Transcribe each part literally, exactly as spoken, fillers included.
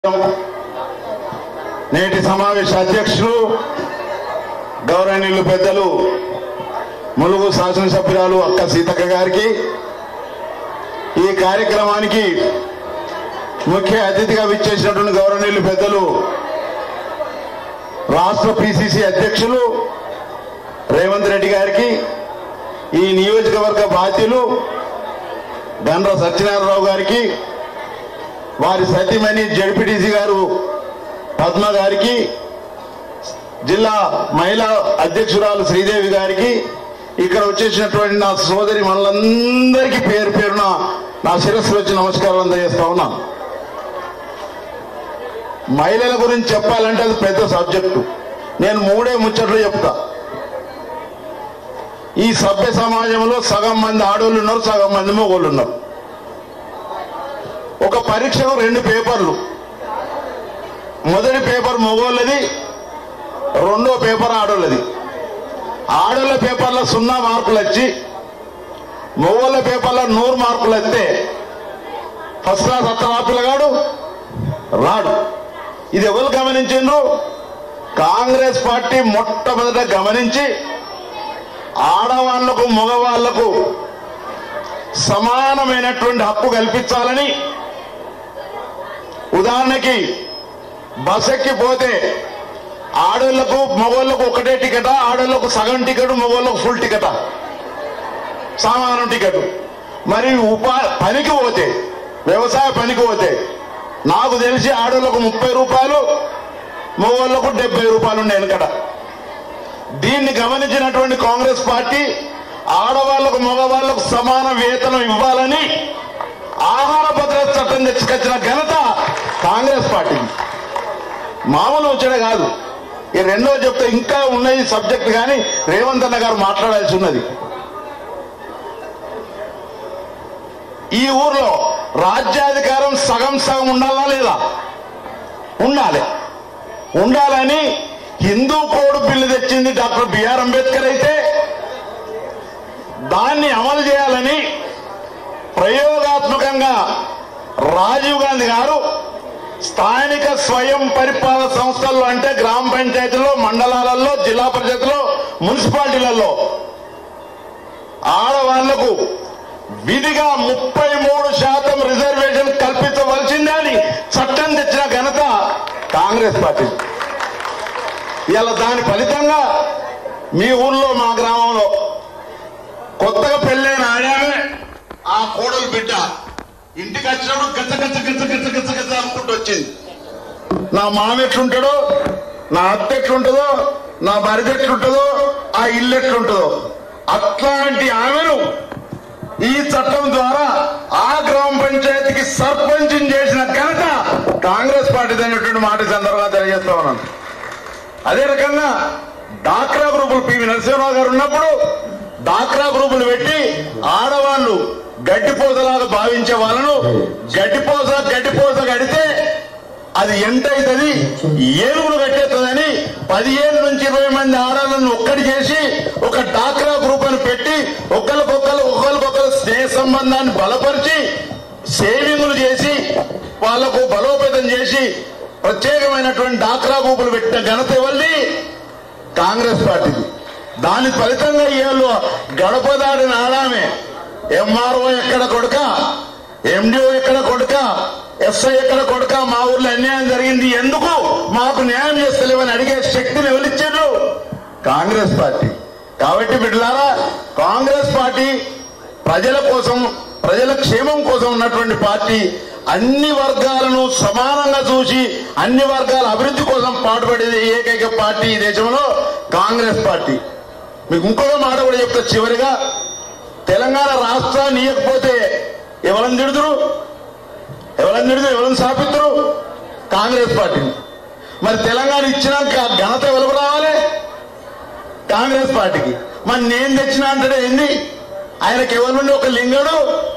నేటి సమావేశ అధ్యక్షులు గౌరవనీయులు పెద్దలు ములుగు శాసనసభ్యురాలు అక్క సీతక్క గారికి ఈ కార్యక్రమానికి ముఖ్య అతిథిగా విచ్చేసినటువంటి గౌరవనీయులు పెద్దలు రాష్ట్ర పిసిసి అధ్యక్షులు రేవంత్ రెడ్డి గారికి ఈ నియోజకవర్గ బాధ్యులు గండ్ర సత్యనారాయణరావు గారికి వారి సతీమణి జడ్పీటీసీ గారు పద్మ గారికి జిల్లా మహిళా అధ్యక్షురాలు శ్రీదేవి గారికి ఇక్కడ వచ్చేసినటువంటి నా సోదరి మనలందరికీ పేరు పేరున నా శిరస్సు వచ్చి నమస్కారాలు అందజేస్తా ఉన్నా. మహిళల గురించి చెప్పాలంటే అది పెద్ద సబ్జెక్టు. నేను మూడే ముచ్చట్లు చెప్తా. ఈ సభ్య సమాజంలో సగం మంది ఆడోళ్ళు ఉన్నారు, సగం మంది మగోళ్ళు ఉన్నారు. ఒక పరీక్షకు రెండు పేపర్లు, మొదటి పేపర్ మగోళ్ళది, రెండో పేపర్ ఆడోళ్ళది. ఆడోళ్ళ పేపర్లో సున్నా మార్కులు వచ్చి మగోళ్ళ పేపర్లో నూరు మార్కులు వస్తే ఫస్ట్ క్లాస్ అత్తరాపిల్లగాడు రాడు. ఇది ఎవరు గమనించిండ్రు? కాంగ్రెస్ పార్టీ మొట్టమొదట గమనించి ఆడవాళ్లకు మగవాళ్లకు సమానమైనటువంటి హక్కు కల్పించాలని, ఉదాహరణకి బస్ ఎక్కిపోతే ఆడోళ్లకు మగోళ్లకు ఒకటే టికెటా, ఆడోళ్లకు సగం టికెట్, మగోళ్లకు ఫుల్ టికెటా? సమానం టికెట్. మరి ఉపా పనికి పోతే, వ్యవసాయ పనికి పోతే నాకు తెలిసి ఆడోళ్లకు ముప్పై రూపాయలు, మగోళ్లకు డెబ్బై రూపాయలు ఉండే వెనకట. దీన్ని గమనించినటువంటి కాంగ్రెస్ పార్టీ ఆడవాళ్లకు మగవాళ్లకు సమాన వేతనం ఇవ్వాలని ఆహార భద్రత చట్టం తెచ్చుకొచ్చిన ఘనత కాంగ్రెస్ పార్టీకి. మామూలు వచ్చాడే కాదు. ఈ రెండో చెప్తే ఇంకా ఉన్నది సబ్జెక్ట్, కానీ రేవంత్ అన్న గారు మాట్లాడాల్సి ఉన్నది. ఈ ఊర్లో రాజ్యాధికారం సగం సగం ఉండాలా లేదా? ఉండాలి. ఉండాలని హిందూ కోడ్ బిల్లు తెచ్చింది డాక్టర్ బిఆర్ అంబేద్కర్ అయితే, దాన్ని అమలు చేయాలని ప్రయోగాత్మకంగా రాజీవ్ గాంధీ గారు స్థానిక స్వయం పరిపాలన సంస్థల్లో, అంటే గ్రామ పంచాయతీలో, మండలాలలో, జిల్లా పరిషత్లో, మున్సిపాలిటీలలో ఆడవాళ్లకు విధిగా ముప్పై మూడు శాతం రిజర్వేషన్ కల్పించవలసిందే అని చట్టం తెచ్చిన ఘనత కాంగ్రెస్ పార్టీ. ఇలా దాని ఫలితంగా మీ ఊర్లో, మా గ్రామంలో కొత్తగా పెళ్ళైన ఆడామే ఆ కోడలు బిడ్డ ఇంటికి వచ్చినప్పుడు గచ్చ గచ్చ గచ్చ గచ్చ గచ్చ గచ్చ అనుకుంటూ వచ్చింది. నా మామ ఎట్లుంటాడో, నా అత్త ఎట్లుంటుందో, నా భర్త ఎట్లుంటుందో, ఆ ఇల్లు ఎట్లుంటుందో అట్లాంటి ఆమెను ఈ చట్టం ద్వారా ఆ గ్రామ పంచాయతీకి సర్పంచ్ చేసిన ఘనత కాంగ్రెస్ పార్టీ అనేటువంటి మాట సందర్భంగా తెలియజేస్తా ఉన్నాను. అదే రకంగా డాక్రా గ్రూపులు, పివి నరసింహరావు గారు ఉన్నప్పుడు డాక్రా గ్రూపులు పెట్టి ఆడవాళ్లు గడ్డిపోసలాగా భావించే వాళ్ళను గడ్డిపోస గడ్డిపోస కడితే అది ఎంత అవుతుంది, ఏనుగులు కట్టేస్తుందని పదిహేను నుంచి ఇరవై మంది ఆడవాళ్ళను ఒక్కటి చేసి ఒక డాక్రా గ్రూప్ అని పెట్టి ఒకరికొకరు ఒకరికొకరు స్నేహ సంబంధాన్ని బలపరిచి సేవింగులు చేసి వాళ్లకు బలోపేతం చేసి ప్రత్యేకమైనటువంటి డాక్రా గ్రూపులు పెట్టిన ఘనత ఎవరిది? కాంగ్రెస్ పార్టీది. దాని ఫలితంగా ఇవాళ గడప దాడిన ఆడామే ఎంఆర్ఓ ఎక్కడ కొడుక, ఎండిఓ ఎక్కడ కొడుక, ఎస్ఐ ఎక్కడ కొడుక, మా ఊర్లో అన్యాయం జరిగింది, ఎందుకు మాకు న్యాయం చేస్తలేవని అడిగే శక్తిని ఎవరిచ్చారు? కాంగ్రెస్ పార్టీ. కాబట్టి బిడ్డలారా, కాంగ్రెస్ పార్టీ ప్రజల కోసం, ప్రజల క్షేమం కోసం ఉన్నటువంటి పార్టీ. అన్ని వర్గాలను సమానంగా చూసి అన్ని వర్గాల అభివృద్ధి కోసం పాటుపడేది ఏకైక పార్టీ ఈ దేశంలో కాంగ్రెస్ పార్టీ. మీకు ఇంకొక మాట కూడా చెప్తా చివరిగా. తెలంగాణ రాష్ట్రాన్ని ఇవ్వకపోతే ఎవరని తిడుతురు, ఎవరని తిడుతురు, ఎవరిని స్థాపితురు? కాంగ్రెస్ పార్టీని. మరి తెలంగాణ ఇచ్చినాక ఘనత ఎవరికి రావాలి? కాంగ్రెస్ పార్టీకి. మరి నేను తెచ్చినా అంటే ఏంది? ఆయనకి ఎవరు? ఒక లింగడు,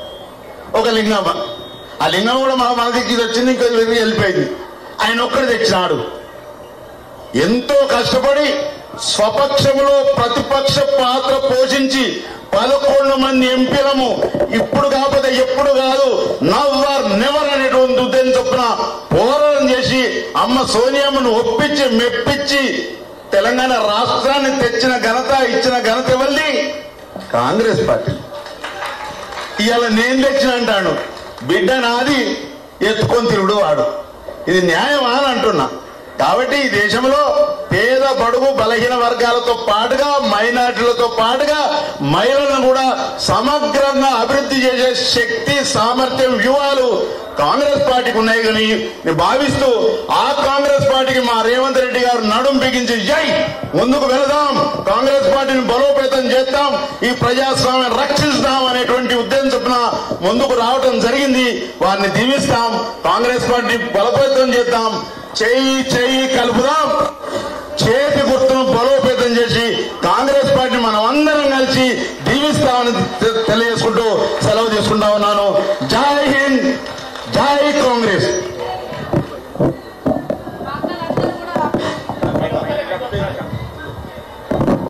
ఒక లింగమ్మ. ఆ లింగం కూడా మా మన దగ్గర వచ్చింది, ఇంకో వెళ్ళిపోయింది. ఆయన ఒక్కడు తెచ్చినాడు. ఎంతో కష్టపడి స్వపక్షంలో ప్రతిపక్ష పాత్ర పోషించి పదకొండు మంది ఎంపీలము ఇప్పుడు కాకపోతే ఎప్పుడు కాదు నవర్ నెవర్ అనేటువంటి ఉద్దేశం చొప్పున పోరాటం చేసి అమ్మ సోనియామ్మను ఒప్పించి మెప్పించి తెలంగాణ రాష్ట్రాన్ని తెచ్చిన ఘనత ఇచ్చిన ఘనత ఎవరిది? కాంగ్రెస్ పార్టీ. ఇవాళ నేను తెచ్చిన అంటాడు, బిడ్డ నాది ఎత్తుకొని తిరుగుడు వాడు. ఇది న్యాయమా అని అంటున్నా. కాబట్టి ఈ దేశంలో పేద బడుగు బలహీన వర్గాలతో పాటుగా మైనార్టీలతో పాటుగా మహిళలను కూడా సమగ్రంగా అభివృద్ధి చేసే శక్తి సామర్థ్యం వ్యూహాలు కాంగ్రెస్ పార్టీకి ఉన్నాయి. కానీ నేను భావిస్తూ ఆ కాంగ్రెస్ పార్టీకి మా రేవంత్ రెడ్డి గారు నడుం బిగించి జై ముందుకు వెళదాం, కాంగ్రెస్ పార్టీని బలోపేతం చేద్దాం, ఈ ప్రజాస్వామ్యం రక్షిస్తాం అనేటువంటి ఉద్దేశం చొప్పున ముందుకు రావడం జరిగింది. వారిని దీవిస్తాం, కాంగ్రెస్ పార్టీ బలోపేతం చేద్దాం, చెయ్యి చెయ్యి కలుపుదాం, చేతి